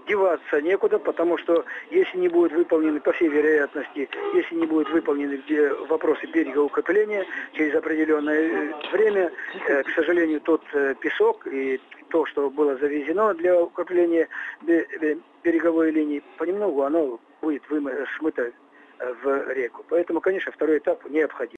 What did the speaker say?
деваться некуда, потому что если не будут выполнены, по всей вероятности, если не будут выполнены вопросы берегоукрепления через определенное время, к сожалению, тот песок и то, что было завезено для укрепления береговой линии, понемногу оно будет смыто в реку. Поэтому, конечно, второй этап необходим.